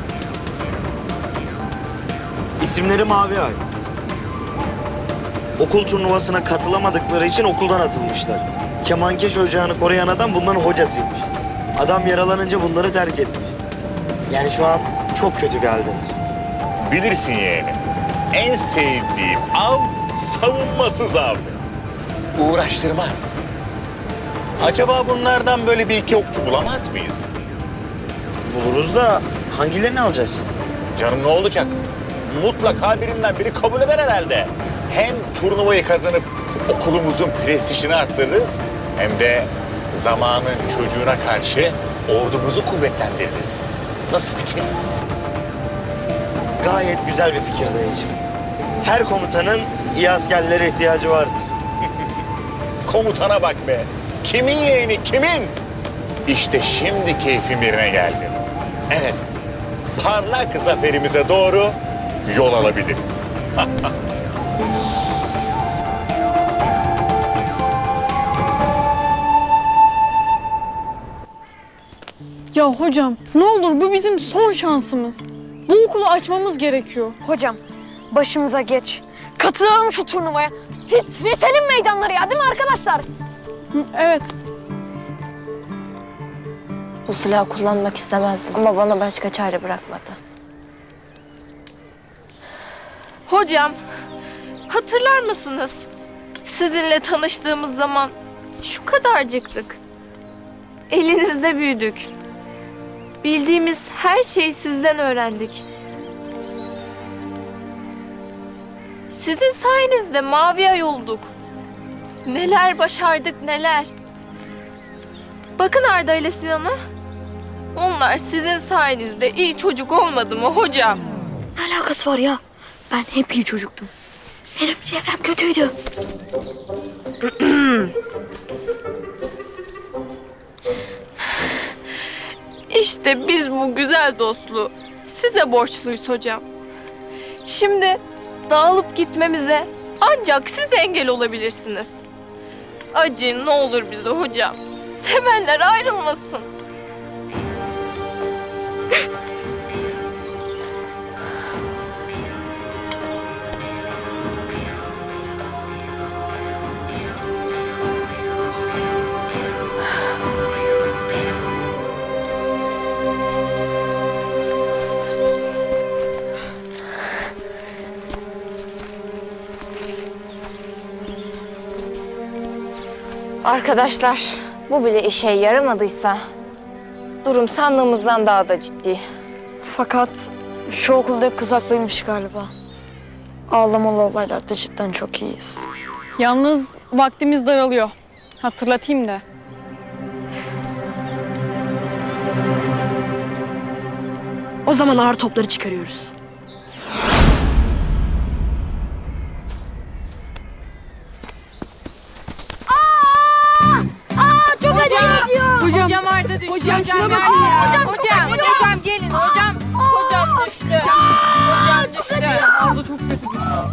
İsimleri Mavi Ay. Okul turnuvasına katılamadıkları için okuldan atılmışlar. Kemankeş ocağını koruyan adam bunların hocasıymış. Adam yaralanınca bunları terk etmiş. Yani şu an çok kötü bir haldeler. Bilirsin yeğenim. En sevdiğim av savunmasız av. Uğraştırmaz. Acaba bunlardan böyle bir iki okçu bulamaz mıyız? Buluruz da hangilerini alacağız? Canım ne olacak? Mutlaka birinden biri kabul eder herhalde. Hem turnuvayı kazanıp okulumuzun prestijini arttırırız hem de zamanın çocuğuna karşı ordumuzu kuvvetlendiririz. Nasıl fikir? Gayet güzel bir fikir dayıcığım. Her komutanın iyi askerlere ihtiyacı vardır. Komutana bak be. Kimin yeğeni, kimin? İşte şimdi keyfim yerine geldi. Evet, parlak zaferimize doğru yol alabiliriz. Ya hocam ne olur bu bizim son şansımız. Bu okulu açmamız gerekiyor. Hocam başımıza geç. Katılalım şu turnuvaya. Titretelim meydanları ya değil mi arkadaşlar? Evet. Bu silahı kullanmak istemezdim ama bana başka çare bırakmadı. Hocam, hatırlar mısınız? Sizinle tanıştığımız zaman şu kadarcıktık. Elinizde büyüdük. Bildiğimiz her şeyi sizden öğrendik. Sizin sayenizde Mavi Ay olduk. Neler başardık neler. Bakın Arda ile Sinan'a. Onlar sizin sayenizde iyi çocuk olmadı mı hocam? Ne alakası var ya? Ben hep iyi çocuktum. Benim çevrem kötüydü. İşte biz bu güzel dostluğu size borçluyuz hocam. Şimdi dağılıp gitmemize ancak siz engel olabilirsiniz. Acıyın ne olur bize hocam. Sevenler ayrılmasın. Arkadaşlar, bu bile işe yaramadıysa durum sandığımızdan daha da ciddi. Fakat şu okulda hep kız haklıymış galiba. Ağlamalı olaylarda cidden çok iyiyiz. Yalnız vaktimiz daralıyor. Hatırlatayım da. O zaman ağır topları çıkarıyoruz. Çok acıyor. Hocam Arda düştü. hocam şuna bakın ya. Hocam gelin hocam. Hocam düştü. Hocam düştü. Arda çok kötü.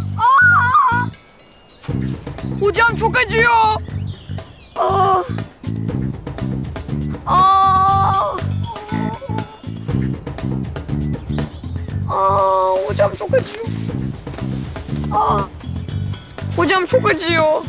Hocam çok acıyor. Hocam çok acıyor. Hocam çok acıyor.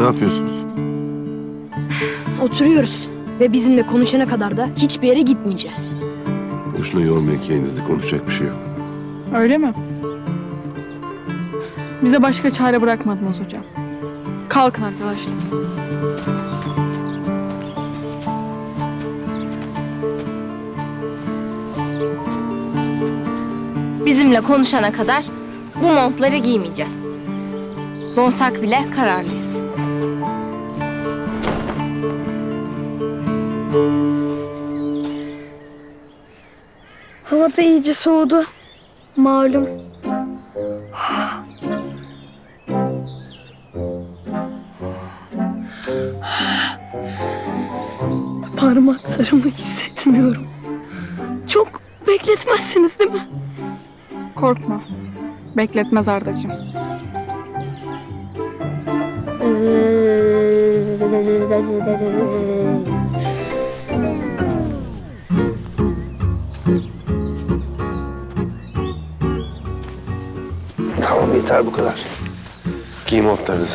Ne yapıyorsunuz? Oturuyoruz ve bizimle konuşana kadar da hiçbir yere gitmeyeceğiz. Boşuna yormayın kendinizi, konuşacak bir şey yok. Öyle mi? Bize başka çare bırakmadınız hocam. Kalkın arkadaşlar. Bizimle konuşana kadar bu montları giymeyeceğiz. Donsak bile kararlıyız. Hava da iyice soğudu. Malum. Parmaklarımı hissetmiyorum. Çok bekletmezsiniz değil mi? Korkma. Bekletmez Ardacığım. Tamam, yeter bu kadar. Giy montlarınızı.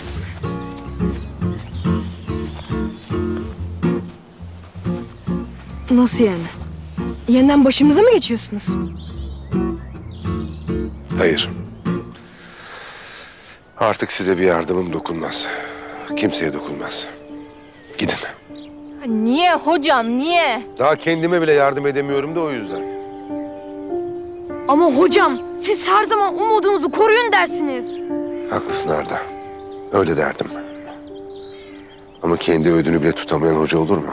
Nasıl yani? Yeniden başımıza mı geçiyorsunuz? Hayır. Artık size bir yardımım dokunmaz. Kimseye dokunmaz. Gidin. Niye hocam, niye? Daha kendime bile yardım edemiyorum da o yüzden. Ama hocam siz her zaman umudunuzu koruyun dersiniz. Haklısın Arda. Öyle derdim. Ama kendi ödünü bile tutamayan hoca olur mu?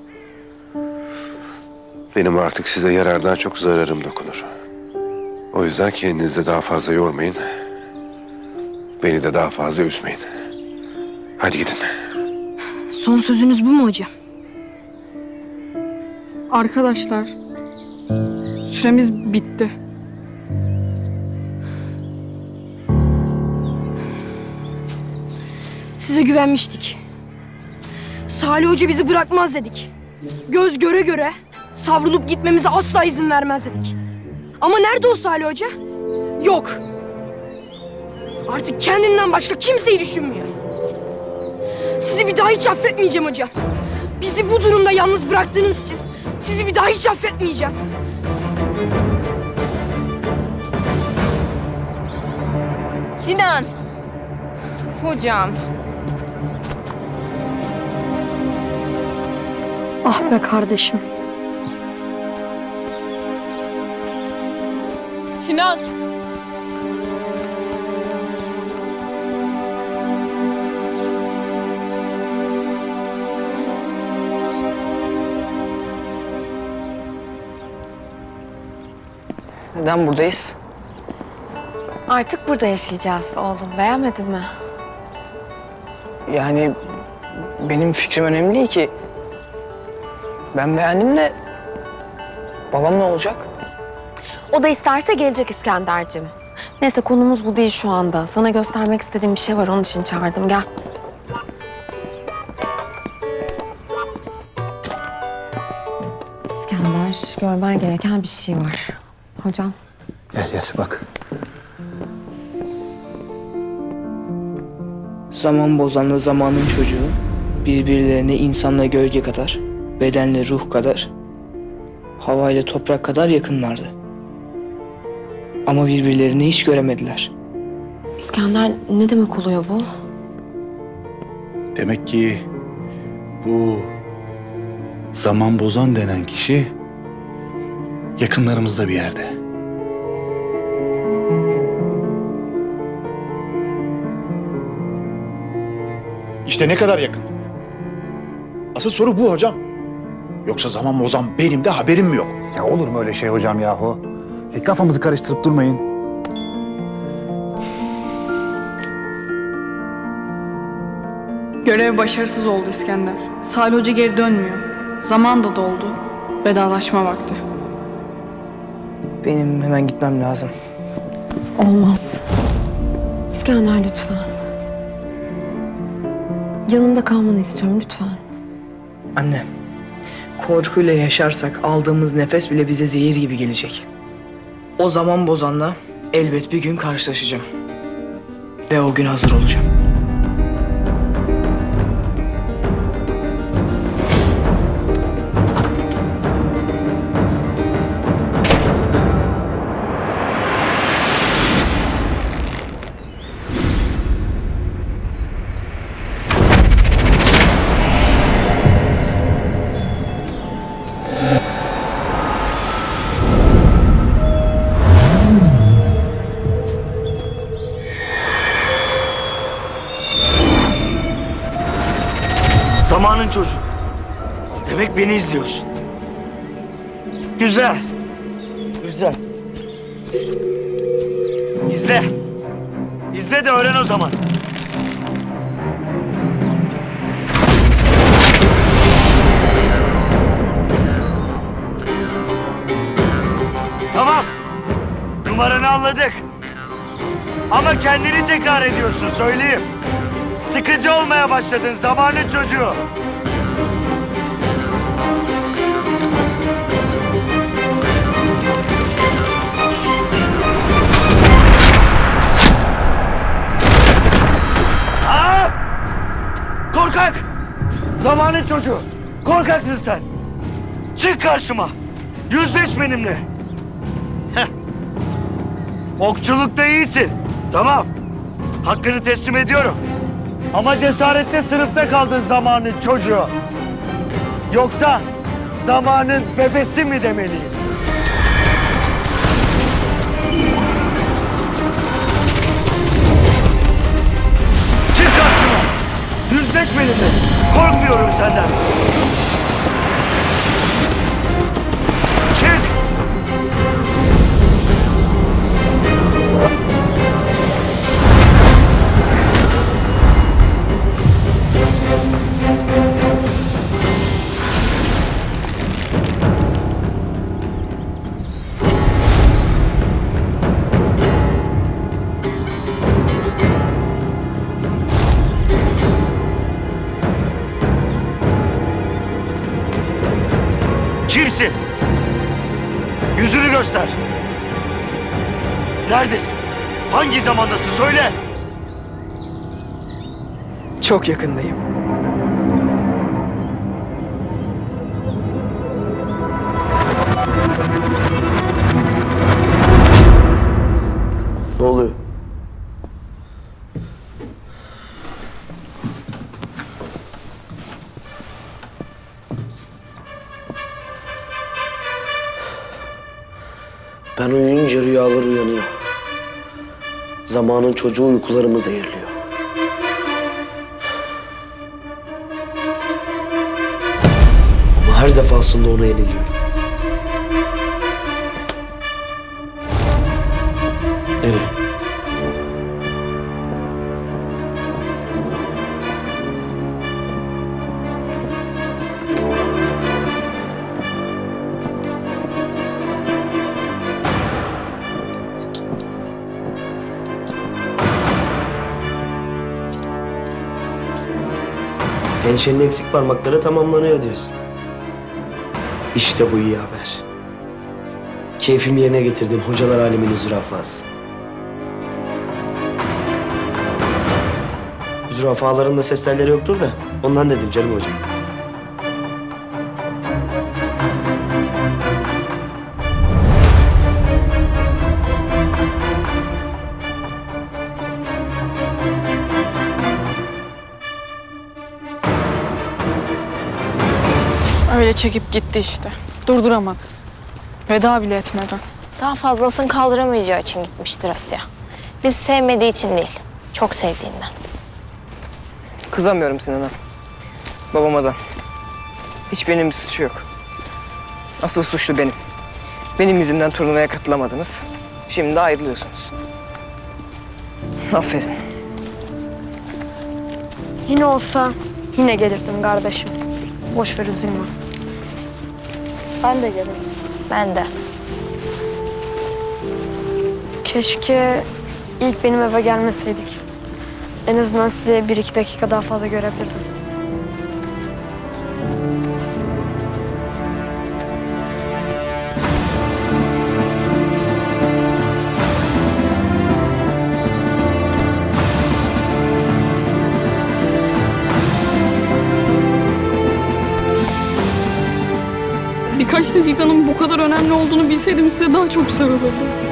Benim artık size yarardan çok zararım dokunur. O yüzden kendinizi daha fazla yormayın. Beni de daha fazla üzmeyin. Hadi gidin. Son sözünüz bu mu hocam? Arkadaşlar, süremiz bitti. Size güvenmiştik. Salih Hoca bizi bırakmaz dedik. Göz göre göre savrulup gitmemize asla izin vermez dedik. Ama nerede o Salih Hoca? Yok. Artık kendinden başka kimseyi düşünmüyor. Sizi bir daha hiç affetmeyeceğim hocam. Bizi bu durumda yalnız bıraktığınız için sizi bir daha hiç affetmeyeceğim. Sinan! Hocam. Ah be kardeşim. Sinan! Neden buradayız? Artık burada yaşayacağız oğlum. Beğenmedin mi? Yani benim fikrim önemli değil ki. Ben beğendim de babam ne olacak? O da isterse gelecek İskender'cim. Neyse konumuz bu değil şu anda. Sana göstermek istediğim bir şey var. Onun için çağırdım. Gel. İskender, görmen gereken bir şey var. Hocam. Gel gel bak. Zaman bozanla zamanın çocuğu birbirlerine insanla gölge kadar, bedenle ruh kadar, havayla toprak kadar yakınlardı. Ama birbirlerini hiç göremediler. İskender, ne demek oluyor bu? Demek ki bu zaman bozan denen kişi yakınlarımızda bir yerde. İşte ne kadar yakın? Asıl soru bu hocam. Yoksa zaman bozan benim de haberim mi yok? Ya olur mu öyle şey hocam yahu? Kafamızı karıştırıp durmayın. Görev başarısız oldu İskender. Salih Hoca geri dönmüyor. Zaman da doldu. Vedalaşma vakti. Benim hemen gitmem lazım. Olmaz. İskender lütfen. Yanımda kalmanı istiyorum lütfen. Anne, korkuyla yaşarsak aldığımız nefes bile bize zehir gibi gelecek. O zaman bozanla elbet bir gün karşılaşacağım. Ve o gün hazır olacağım. zamanın çocuğu. Demek beni izliyorsun. Güzel. Güzel. İzle. İzle de öğren o zaman. Tamam. Numaranı anladık. Ama kendini tekrar ediyorsun, söyleyeyim. Sıkıcı olmaya başladın, zamanın çocuğu. Aa! Korkak! Zamanın çocuğu. Korkaksın sen. Çık karşıma. Yüzleş benimle. Heh. Okçulukta iyisin. Tamam. Hakkını teslim ediyorum. Ama cesaretle sınıfta kaldın zamanın çocuğu. Yoksa zamanın bebesi mi demeliyim? Çık karşıma. Yüzleş benimle. Korkmuyorum senden. Çık. Kimsin? Yüzünü göster. Neredesin? Hangi zamandasın? Söyle. Çok yakındayım. Ne oluyor? Ben uyuyunca rüyalar uyanıyor. Zamanın çocuğu uykularımı zehirliyor. Ama her defasında ona yeniliyorum. Nereye? Pençenin eksik parmakları tamamlanıyor diyorsun. İşte bu iyi haber. Keyfimi yerine getirdim hocalar aleminin zürafası. Zürafaların da ses telleri yoktur da ondan dedim canım hocam. Öyle çekip gitti işte. Durduramadı. Veda bile etmeden. Daha fazlasını kaldıramayacağı için gitmiştir Asya. Bizi sevmediği için değil, çok sevdiğinden. Kızamıyorum Sinan'a. Babama da. Hiç benim bir suçu yok. Asıl suçlu benim. Benim yüzümden turnuvaya katılamadınız. Şimdi de ayrılıyorsunuz. Affedin. Yine olsa yine gelirdim kardeşim. Boş ver, üzülme. Ben de gelirim. Ben de. Keşke ilk benim eve gelmeseydik. En azından size 1-2 dakika daha fazla görebilirdim. Birkaç dakikanın bu kadar önemli olduğunu bilseydim size daha çok sarılırdım.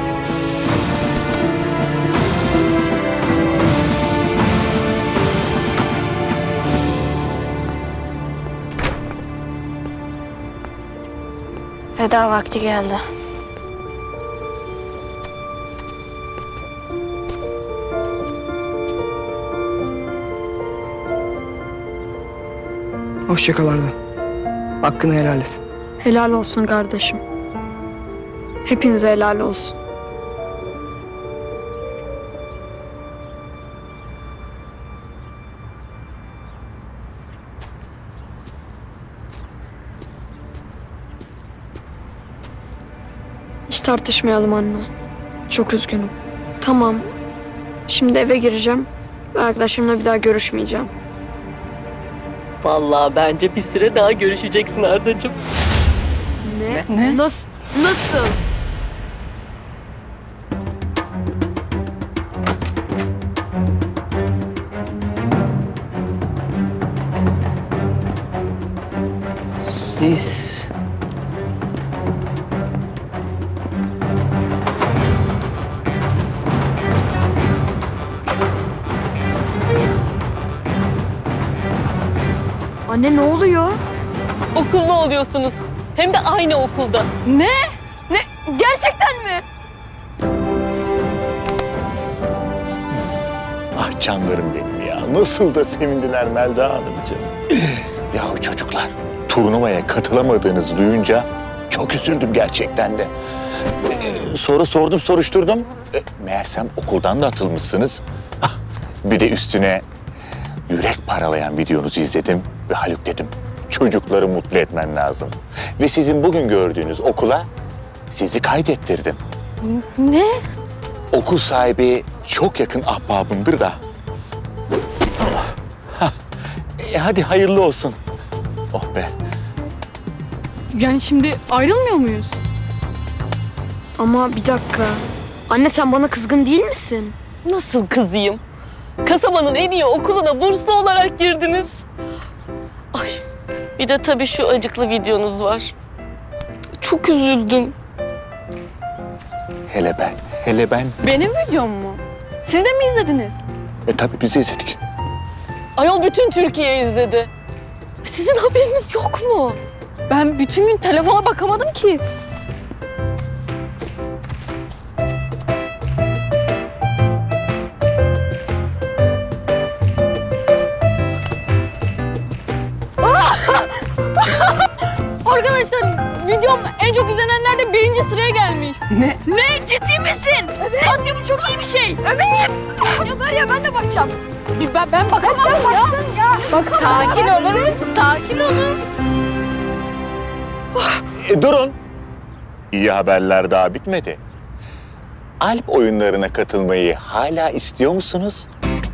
Veda vakti geldi. Hoşça kal Arda. Hakkını helal et. Helal olsun kardeşim. Hepinize helal olsun. Hiç tartışmayalım anne. Çok üzgünüm. Tamam. Şimdi eve gireceğim. Ve arkadaşlarımla bir daha görüşmeyeceğim. Vallahi bence bir süre daha görüşeceksin Ardacığım. Ne? Nasıl? Nasıl? Siz... Anne ne oluyor? Okulda oluyorsunuz. Hem de aynı okulda. Ne? Ne? Gerçekten mi? Ah canlarım benim ya. Nasıl da sevindiler Melda Hanımcığım. Yahu çocuklar, turnuvaya katılamadığınızı duyunca çok üzüldüm gerçekten de. Sonra sordum, soruşturdum. Meğersem okuldan da atılmışsınız. Bir de üstüne yürek paralayan videonuzu izledim ve Haluk dedim. Çocukları mutlu etmen lazım. Ve sizin bugün gördüğünüz okula sizi kaydettirdim. Ne? Okul sahibi çok yakın ahbabımdır da. Hadi hayırlı olsun. Oh be. Yani şimdi ayrılmıyor muyuz? Ama bir dakika. Anne sen bana kızgın değil misin? Nasıl kızıyım? Kasabanın en iyi okuluna burslu olarak girdiniz. Ay, bir de tabii şu acıklı videonuz var. Çok üzüldüm. Hele ben. Benim videom mu? Siz de mi izlediniz? Tabii biz de izledik. Ayol bütün Türkiye izledi. Sizin haberiniz yok mu? Ben bütün gün telefona bakamadım ki. Arkadaşlar videom en çok izlenenlerde 1. sıraya gelmiş. Ne? Ne? Ciddi misin? Evet. Asya bu çok iyi bir şey. Evet. Ya ben de bakacağım. Ben bakamadım ya. Bak Sakin olur musun? Sakin olun. Durun. İyi haberler daha bitmedi. Alp oyunlarına katılmayı hala istiyor musunuz?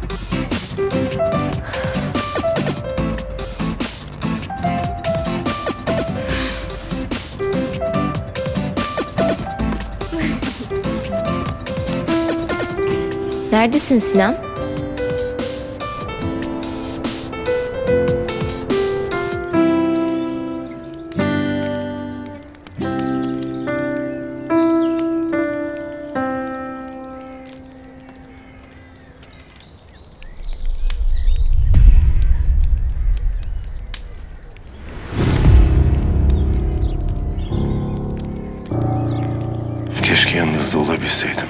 Neredesin Sinan? Keşke yanınızda olabilseydim.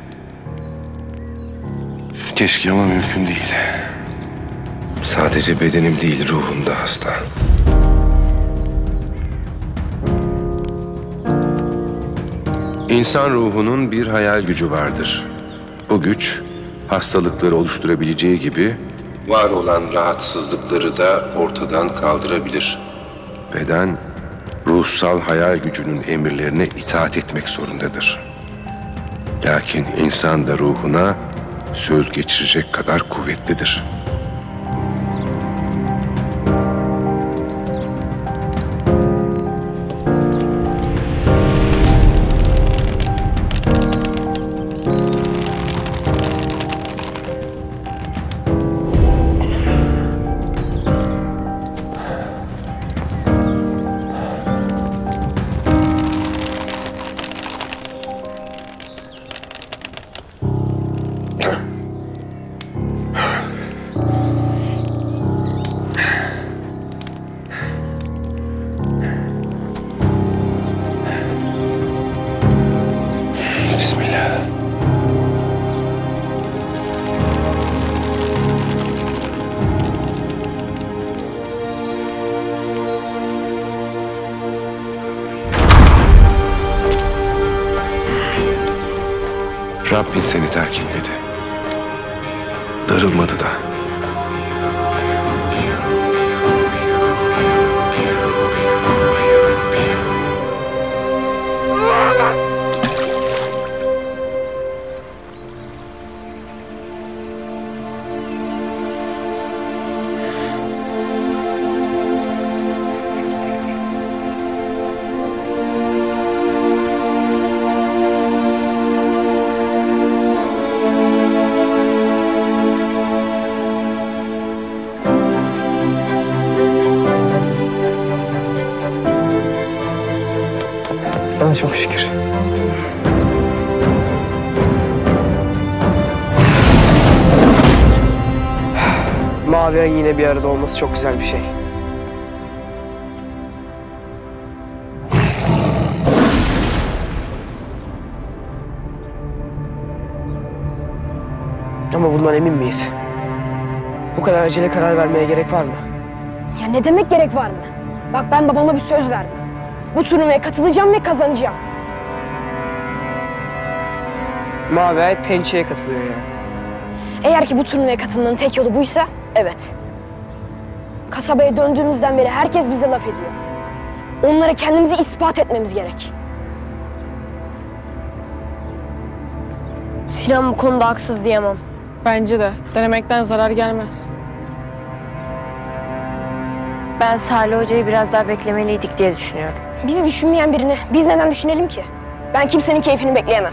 Keşke ama mümkün değil. Sadece bedenim değil, ruhum da hasta. İnsan ruhunun bir hayal gücü vardır. Bu güç, hastalıkları oluşturabileceği gibi var olan rahatsızlıkları da ortadan kaldırabilir. Beden, ruhsal hayal gücünün emirlerine itaat etmek zorundadır. Lakin insan da ruhuna söz geçirecek kadar kuvvetlidir. Bismillah. Rabbin seni terk etmedi. Darılmadı da. Sana çok şükür. Mavi Ay'ın yine bir arada olması çok güzel bir şey. Ama bundan emin miyiz? Bu kadar acele karar vermeye gerek var mı? Ya ne demek gerek var mı? Bak ben babama bir söz verdim. Bu turnuvaya katılacağım ve kazanacağım. Mavi Ay pençeye katılıyor yani. Eğer ki bu turnuvaya katılmanın tek yolu buysa, evet. Kasabaya döndüğümüzden beri herkes bize laf ediyor. Onlara kendimizi ispat etmemiz gerek. Sinan bu konuda haksız diyemem. Bence de. Denemekten zarar gelmez. Ben Salih Hoca'yı biraz daha beklemeliydik diye düşünüyorum. Bizi düşünmeyen birini biz neden düşünelim ki? Ben kimsenin keyfini bekleyemem.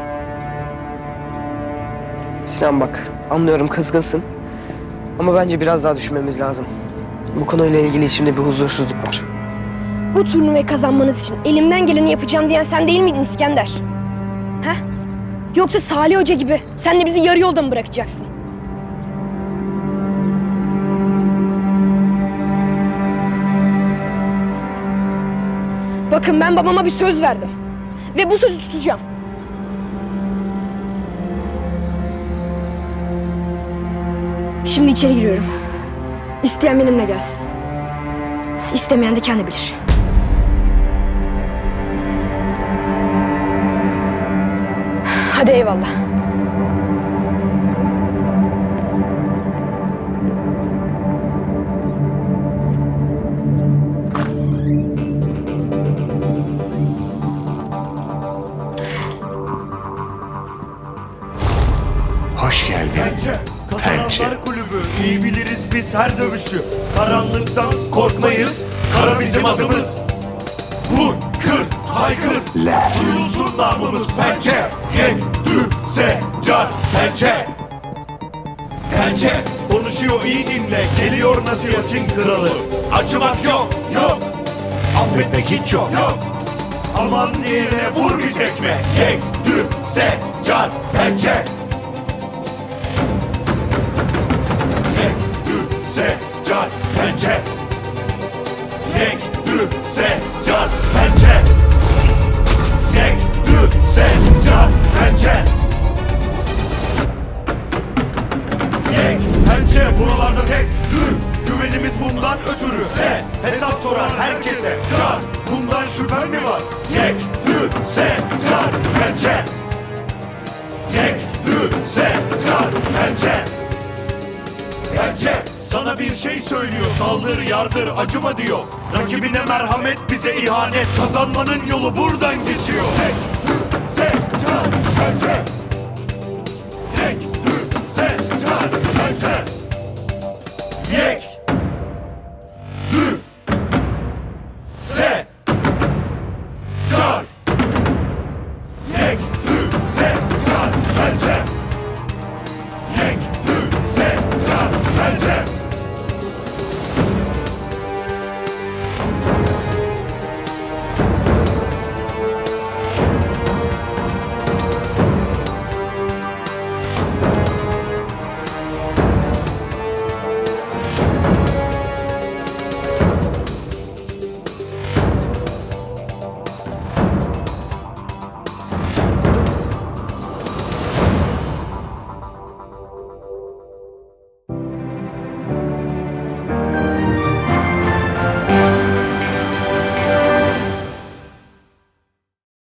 Sinan bak, anlıyorum kızgınsın. Ama bence biraz daha düşünmemiz lazım. Bu konuyla ilgili içimde bir huzursuzluk var. Bu turnuvayı kazanmanız için elimden geleni yapacağım diyen sen değil miydin İskender? Heh? Yoksa Salih Hoca gibi sen de bizi yarı yolda mı bırakacaksın? Bakın ben babama bir söz verdim. Ve bu sözü tutacağım. Şimdi içeri giriyorum. İsteyen benimle gelsin. İstemeyen de kendi bilir. Hadi eyvallah. Hoş geldin. Kazananlar kulübü, iyi biliriz biz her dövüşü. Karanlıktan korkmayız, kara bizim adımız. Vur, kır, haykır, duyulsun namımız. Pençe, yek, dü, se, car, pençe. Pençe, konuşuyor iyi dinle, geliyor nasihatin kralı. Acımak yok, yok. Affetmek hiç yok, yok. Aman diyene vur bir tekme. Yek, dü, se, car, pençe. Se, car, pençe. Yek, dü, se, car, pençe. Yek, dü, se, car, pençe. Yek, pençe buralarda tek. Dü, güvenimiz bundan ötürü. Se, hesap sorar herkese. Car, bundan şüphen mi var? Yek, dü, se, car, pençe. Yek, dü, se, car, pençe. Pençe sana bir şey söylüyor, saldır yardır acıma diyor. Rakibine merhamet bize ihanet, kazanmanın yolu buradan geçiyor. Yek, dü, se, car, pençe. Yek, dü, se, car, pençe. Yek, dü, se, car. Yek, dü, se, car, pençe.